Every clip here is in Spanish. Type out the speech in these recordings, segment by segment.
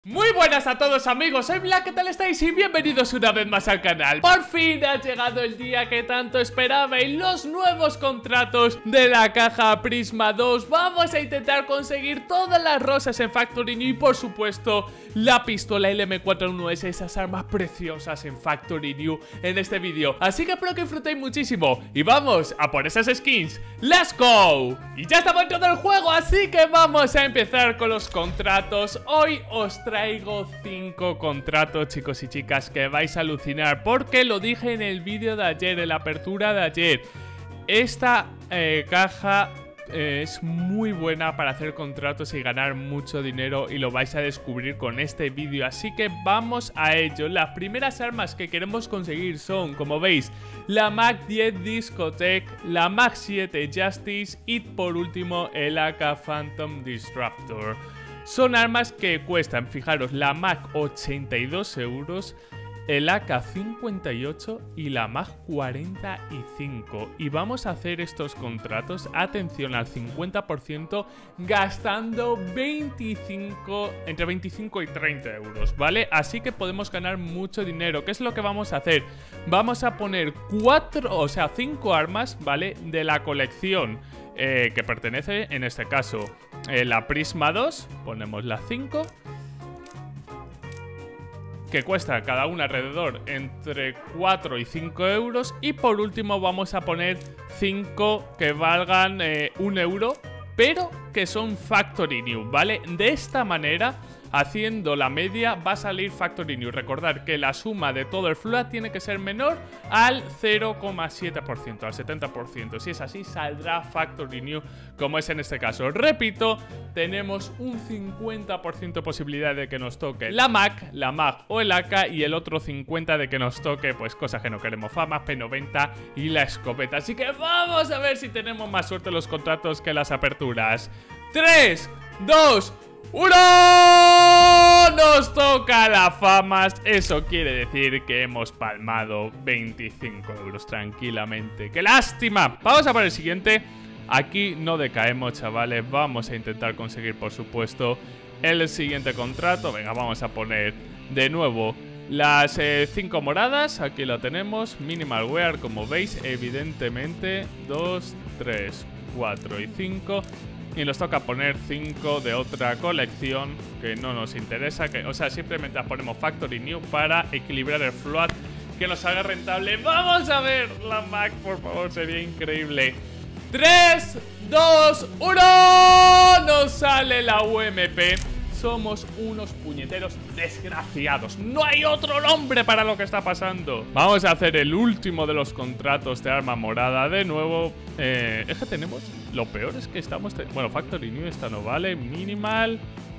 Muy buenas a todos amigos, soy Black, ¿qué tal estáis? Y bienvenidos una vez más al canal. Por fin ha llegado el día que tanto esperabais, los nuevos contratos de la caja Prisma 2. Vamos a intentar conseguir todas las rosas en Factory New y por supuesto la pistola LM41S, esas armas preciosas en Factory New en este vídeo. Así que espero que disfrutéis muchísimo y vamos a por esas skins. ¡Let's go! Y ya estamos dentro del juego, así que vamos a empezar con los contratos. Hoy os traigo 5 contratos, chicos y chicas, que vais a alucinar, porque lo dije en el vídeo de ayer, en la apertura de ayer. Esta caja es muy buena para hacer contratos y ganar mucho dinero, y lo vais a descubrir con este vídeo, así que vamos a ello. Las primeras armas que queremos conseguir son, como veis, la Mag 10 Discotech, la Mag 7 Justice y por último el AK Phantom Disruptor. Son armas que cuestan, fijaros, la Mag 82 euros, el AK 58 y la Mag 45. Y vamos a hacer estos contratos, atención, al 50%, gastando entre 25 y 30 euros, ¿vale? Así que podemos ganar mucho dinero. ¿Qué es lo que vamos a hacer? Vamos a poner 5 armas, ¿vale? De la colección que pertenece, en este caso, la Prisma 2. Ponemos las 5, que cuesta cada una alrededor entre 4 y 5 euros. Y por último vamos a poner 5 que valgan 1 euro, pero que son Factory New, ¿vale? De esta manera, haciendo la media, va a salir Factory New. Recordad que la suma de todo el float tiene que ser menor al 0,7%, al 70%. Si es así, saldrá Factory New, como es en este caso. Repito, tenemos un 50% posibilidad de que nos toque la Mag o el AK, y el otro 50% de que nos toque, pues, cosas que no queremos, fama, P90 y la escopeta. Así que vamos a ver si tenemos más suerte en los contratos que las aperturas. 3, 2, 1. Nos toca la famas. Eso quiere decir que hemos palmado 25 euros tranquilamente. ¡Qué lástima! Vamos a por el siguiente. Aquí no decaemos, chavales. Vamos a intentar conseguir, por supuesto, el siguiente contrato. Venga, vamos a poner de nuevo las 5 moradas. Aquí lo tenemos. Minimal wear, como veis, evidentemente. 2, 3, 4 y 5. Y nos toca poner 5 de otra colección que no nos interesa, o sea, simplemente ponemos Factory New para equilibrar el float, que nos haga rentable. Vamos a ver la Mag, por favor, sería increíble. 3, 2, 1. Nos sale la UMP. Somos unos puñeteros desgraciados. No hay otro nombre para lo que está pasando. Vamos a hacer el último de los contratos de arma morada de nuevo. Es que tenemos... Lo peor es que estamos... Bueno, Factory New esta no vale. Minimal.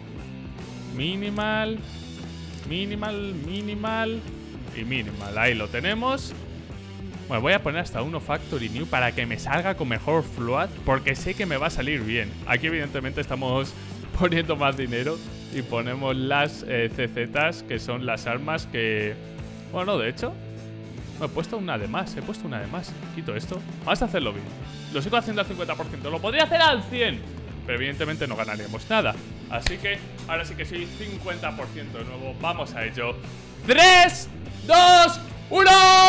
Minimal. Minimal. Minimal. Y minimal. Ahí lo tenemos. Bueno, voy a poner hasta uno Factory New para que me salga con mejor float, porque sé que me va a salir bien. Aquí evidentemente estamos poniendo más dinero y ponemos las CZs, que son las armas que... Bueno, de hecho, he puesto una de más. Quito esto. Vamos a hacerlo bien. Lo sigo haciendo al 50%. Lo podría hacer al 100%, pero evidentemente no ganaríamos nada. Así que ahora sí que sí, 50% de nuevo. Vamos a ello. 3, 2, 1.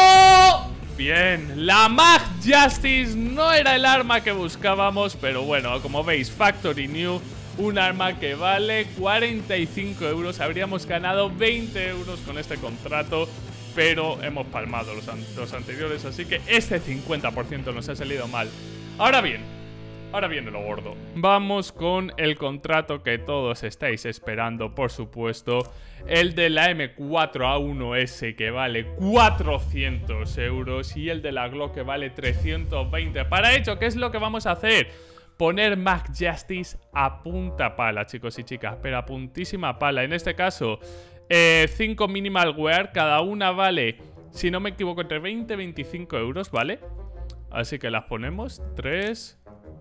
Bien, la Mag Justice no era el arma que buscábamos, pero bueno, como veis, Factory New, un arma que vale 45 euros. Habríamos ganado 20 euros con este contrato, pero hemos palmado los anteriores, así que este 50% nos ha salido mal. Ahora viene lo gordo. Vamos con el contrato que todos estáis esperando, por supuesto. El de la M4A1S, que vale 400 euros. Y el de la Glock, que vale 320. Para ello, ¿qué es lo que vamos a hacer? Poner Mag Justice a punta pala, chicos y chicas. Pero a puntísima pala. En este caso, 5 minimal wear. Cada una vale, si no me equivoco, entre 20 y 25 euros, ¿vale? Así que las ponemos. 3...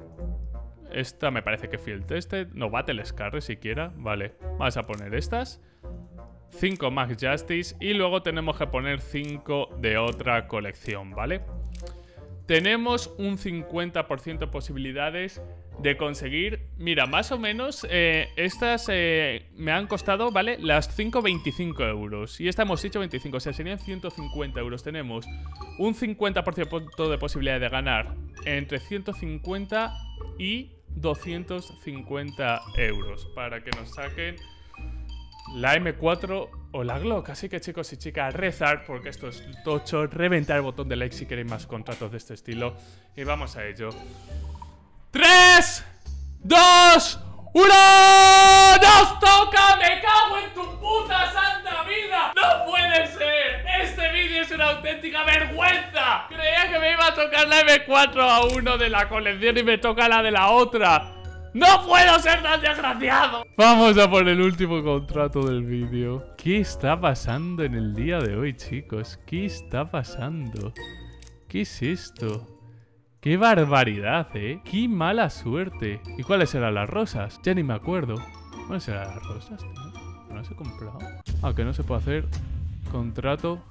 Esta me parece que Field Tested. No, Battle Scar siquiera. Vale, vamos a poner estas. 5 Mag Justice. Y luego tenemos que poner 5 de otra colección, ¿vale? Tenemos un 50% de posibilidades de conseguir. Mira, más o menos estas me han costado, ¿vale? Las 5,25 euros. Y esta hemos hecho 25, o sea, serían 150 euros. Tenemos un 50% de posibilidad de ganar entre 150 y 250 euros para que nos saquen la M4 o la Glock. Así que, chicos y chicas, rezar porque esto es tocho. Reventar el botón de like si queréis más contratos de este estilo. Y vamos a ello. 3, 2, 1. ¡Nos toca! ¡Me cago en tu puta santa vida! ¡No puede ser! Este vídeo es una auténtica vergüenza. Creía que me iba a tocar la M4A1 de la colección y me toca la de la otra. ¡No puedo ser tan desgraciado! Vamos a por el último contrato del vídeo. ¿Qué está pasando en el día de hoy, chicos? ¿Qué está pasando? ¿Qué es esto? ¡Qué barbaridad, ¡Qué mala suerte! ¿Y cuáles eran las rosas? Ya ni me acuerdo. ¿Cuáles eran las rosas, tío? ¿No las he comprado? Ah, que no se puede hacer contrato.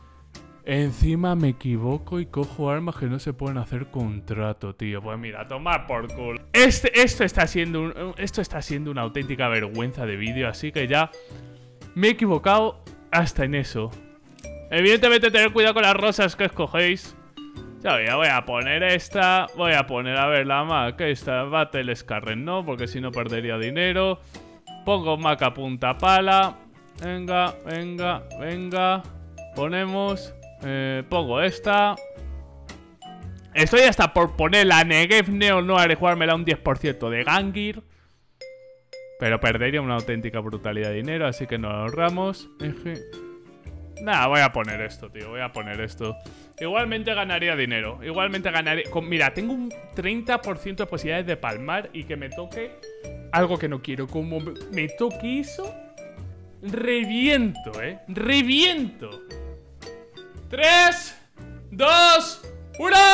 Encima me equivoco y cojo armas que no se pueden hacer contrato, tío. Pues mira, tomar por culo. Esto está siendo una auténtica vergüenza de vídeo, así que ya me he equivocado hasta en eso. Evidentemente tener cuidado con las rosas que escogéis. Ya voy a poner esta. Voy a poner, a ver, la Mac. Esta, Battle Scarren, no, porque si no perdería dinero. Pongo Mac a punta pala. Venga, venga, venga. Ponemos. Pongo esta. Estoy hasta por poner la Negev Neo Noir y jugármela un 10% de Gangir. Pero perdería una auténtica brutalidad de dinero, así que nos ahorramos. Nada, voy a poner esto, tío. Voy a poner esto. Igualmente ganaría dinero. Igualmente ganaría... Mira, tengo un 30% de posibilidades de palmar y que me toque algo que no quiero. Como me toque eso, reviento, reviento. 3, 2, 1.